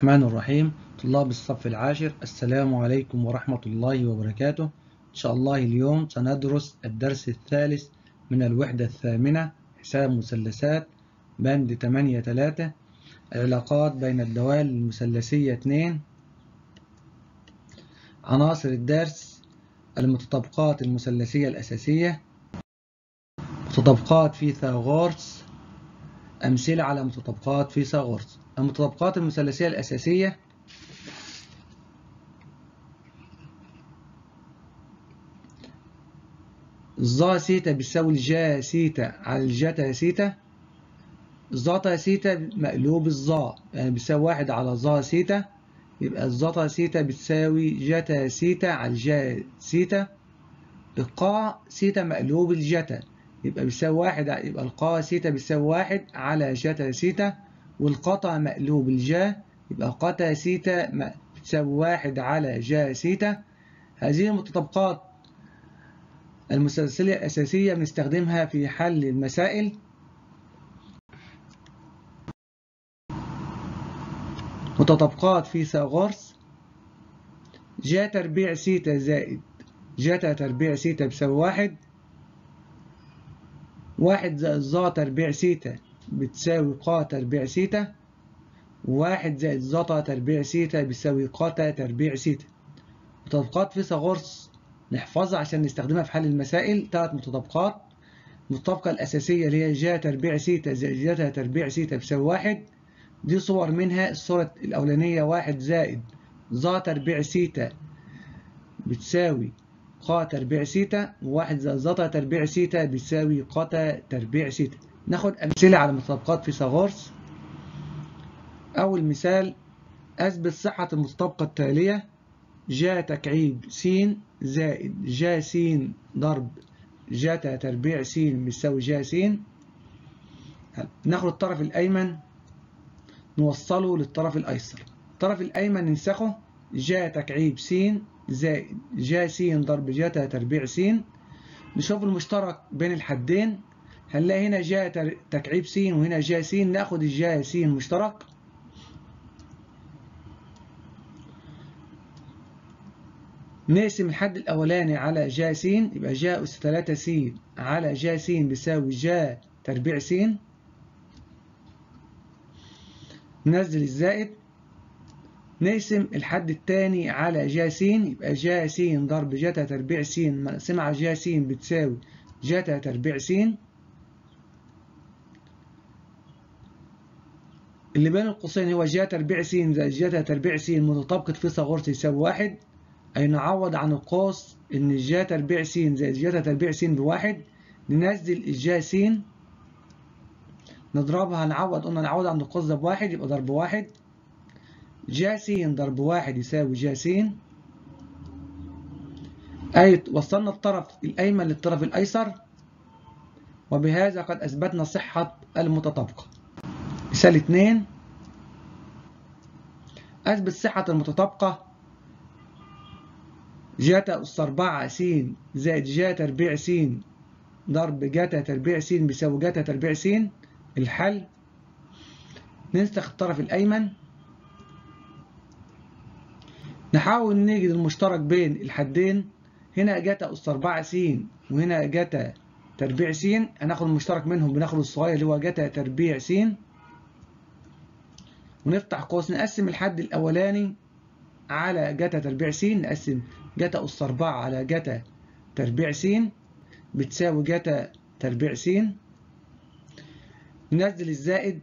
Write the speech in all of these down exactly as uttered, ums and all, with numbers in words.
الرحمن الرحيم. طلاب الصف العاشر، السلام عليكم ورحمة الله وبركاته. إن شاء الله اليوم سندرس الدرس الثالث من الوحدة الثامنة، حساب مثلثات، بند ثمانية ثلاثة، العلاقات بين الدوال المثلثية اثنين. عناصر الدرس: المتطابقات المثلثية الأساسية، متطابقات فيثاغورس، أمثلة على متطابقات فيثاغورس. المتطابقات المثلثية الأساسية: ظا سيتا بيساوي الجا سيتا على الجتا سيتا. ظا سيتا مقلوب الظا، يعني بيساوي واحد على ظا سيتا، يبقى الظا سيتا بتساوي جتا سيتا على الجا سيتا. القا سيتا مقلوب الجتا، يبقى بيساوي واحد، يبقى القا سيتا بيساوي واحد على جتا سيتا. والقطا مقلوب الجا، يبقى قتا سيتا بتساوي واحد على جا سيتا. هذه المتطابقات المثلثية الأساسية بنستخدمها في حل المسائل. متطابقات فيثاغورس: جا تربيع سيتا زائد جتا تربيع سيتا بيساوي واحد. واحد زائد ظا تربيع سيتا بتساوي قا تربيع سيتا. واحد زائد ظتا تربيع سيتا بيساوي قاتا تربيع سيتا. متطابقات فيثاغورس نحفظها عشان نستخدمها في حل المسائل. ثلاث متطابقات: المتطابقة الأساسية اللي هي جا تربيع سيتا زائد جتا تربيع سيتا بيساوي واحد. دي صور منها. الصورة الأولانية واحد زائد ظا تربيع سيتا بتساوي قا تربيع سيتا، وواحد زائد ظتا تربيع سيتا بتساوي قاتا تربيع سيتا. ناخد أمثلة على متطابقات فيثاغورس. أول مثال: أثبت صحة المتطابقة التالية: جا تكعيب س زائد جا س ضرب جتا تربيع س بيساوي جا س. ناخد الطرف الأيمن نوصله للطرف الأيسر. الطرف الأيمن ننسخه: جا تكعيب س زائد جا س ضرب جتا تربيع س. نشوف المشترك بين الحدين، هنلاقي هنا جا تكعيب س وهنا جا س. ناخد الجا س مشترك، نقسم الحد الأولاني على جا س، يبقى جا أس ثلاثة س على جا س بيساوي جا تربيع س. ننزل الزائد، نقسم الحد الثاني على جا س، يبقى جا س ضرب جتا تربيع س مقسمة على جا س بتساوي جتا تربيع س. اللي بين القوسين هو جا تربيع س زائد جتا تربيع س متطابقة فيثاغورس يساوي واحد. أي نعوض عن القوس إن جا تربيع س زائد جتا تربيع س بواحد. ننزل الجا س نضربها، نعوض، قلنا نعوض عن القوس ده بواحد، يبقى ضرب واحد. جا س ضرب واحد يساوي جا س. أي وصلنا الطرف الأيمن للطرف الأيسر، وبهذا قد أثبتنا صحة المتطابقة. مثال اثنين: أثبت صحة المتطابقة: جتا أس أربعة س زائد جا تربيع س ضرب جتا تربيع س بيساوي جتا تربيع س. الحل: ننسخ الطرف الأيمن، نحاول نجد المشترك بين الحدين. هنا جتا أس أربعة س وهنا جتا تربيع س، هناخد المشترك منهم، بناخد الصغير اللي هو جتا تربيع س ونفتح قوس. نقسم الحد الأولاني على جتا تربيع س، نقسم جتا أس أربعة على جتا تربيع س بتساوي جتا تربيع س. ننزل الزائد،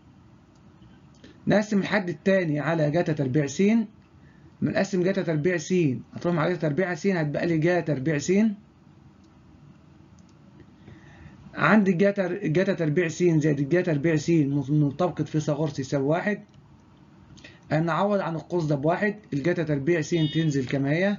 نقسم الحد الثاني على جتا تربيع س. بنقسم جتا تربيع س هتروح مع جتا تربيع س هتبقى لي جا تربيع س. عندي جتا جتا تربيع س زائد جا تربيع س مطابقة فيثاغورس يساوي واحد. نعوض عن القوس ده بواحد، الجتا تربيع س تنزل كما هي.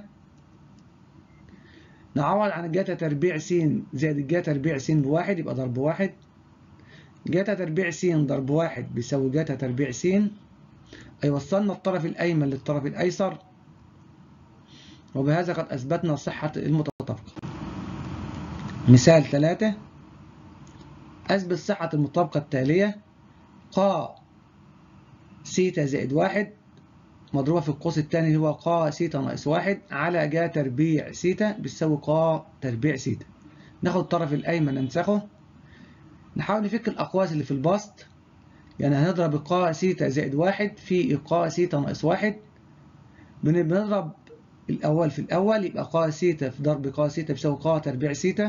نعوض عن الجتا تربيع س زائد الجا تربيع س بواحد، يبقى ضرب واحد. جتا تربيع س ضرب واحد بيساوي جتا تربيع س. أي وصلنا الطرف الأيمن للطرف الأيسر، وبهذا قد أثبتنا صحة المتطابقة. مثال ثلاثة: أثبت صحة المطابقة التالية: قا سيتا زائد واحد مضروبة في القوس الثاني اللي هو ق سيتا ناقص واحد على ج تربيع سيتا بتساوي ق تربيع سيتا. ناخد الطرف الأيمن ننسخه، نحاول نفك الأقواس اللي في البسط. يعني هنضرب ق سيتا زائد واحد في ق سيتا ناقص واحد. بنضرب الأول في الأول يبقى ق سيتا في ضرب ق سيتا بيساوي ق تربيع سيتا،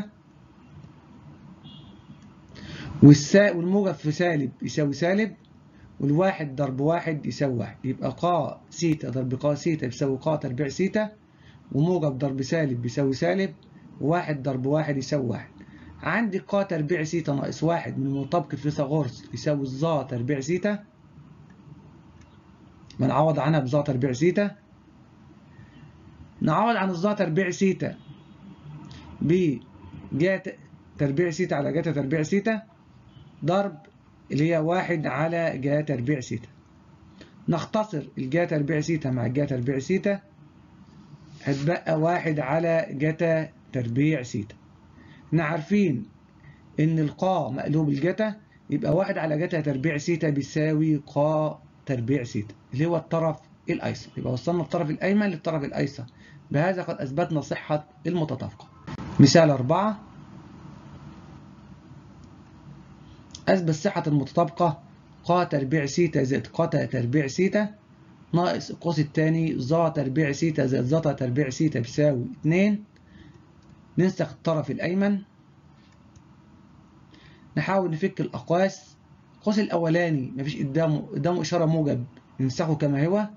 والسا والموجب في سالب يساوي سالب، والواحد ضرب واحد يساوي واحد. يبقى ق سيتا ضرب ق سيتا بيساوي ق تربيع سيتا، وموجب ضرب سالب بيساوي سالب، وواحد ضرب واحد يساوي واحد. عندي ق تربيع سيتا ناقص واحد من مطابقة فيثاغورس يساوي الظا تربيع سيتا، بنعوض عنها بظا تربيع سيتا. نعوض عن الظا تربيع سيتا بجاتا تربيع سيتا على جاتا تربيع سيتا ضرب اللي هي واحد على جا تربيع سيتا. نختصر الجا تربيع سيتا مع الجا تربيع سيتا، هتبقى واحد على جتا تربيع سيتا. احنا عارفين ان القا مقلوب الجتا، يبقى واحد على جتا تربيع سيتا بيساوي قا تربيع سيتا اللي هو الطرف الايسر. يبقى وصلنا الطرف الايمن للطرف الايسر. بهذا قد اثبتنا صحة المتطابقة. مثال أربعة، أثبت صحة المتطابقة ق تربيع سيتا زائد ق تربيع سيتا ناقص القوس الثاني ظا تربيع سيتا زائد ظا تربيع سيتا بيساوي اتنين. ننسخ الطرف الأيمن، نحاول نفك الأقواس. القوس الأولاني مفيش قدامه قدامه إشارة موجب، ننسخه كما هو.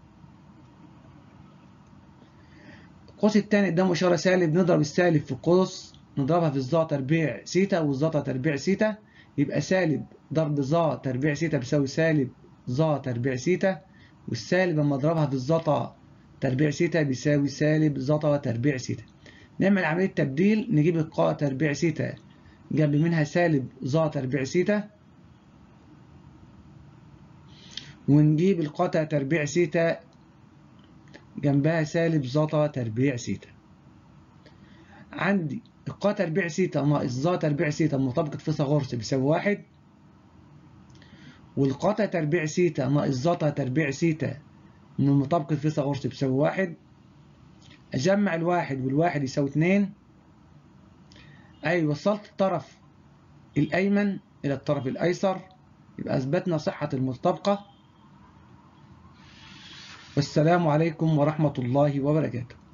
القوس الثاني قدامه إشارة سالب، نضرب السالب في القوس، نضربها في الظا تربيع سيتا والظا تربيع سيتا، يبقى سالب ضرب ظا تربيع سيتا بيساوي سالب ظا تربيع سيتا، والسالب لما اضربها في الظا تربيع سيتا بيساوي سالب ظا تربيع سيتا. نعمل عملية تبديل، نجيب القا تربيع سيتا جنب منها سالب ظا تربيع سيتا، ونجيب القا تربيع سيتا جنبها سالب ظا تربيع سيتا. عندي القا تربيع سيتا ناقص ظا تربيع سيتا مطابقة فيثاغورس بيساوي واحد، والقا تربيع سيتا ناقص ظا تربيع سيتا من مطابقة فيثاغورس بيساوي واحد. أجمع الواحد والواحد يساوي اتنين. أي وصلت الطرف الأيمن إلى الطرف الأيسر، يبقى أثبتنا صحة المتطابقة. والسلام عليكم ورحمة الله وبركاته.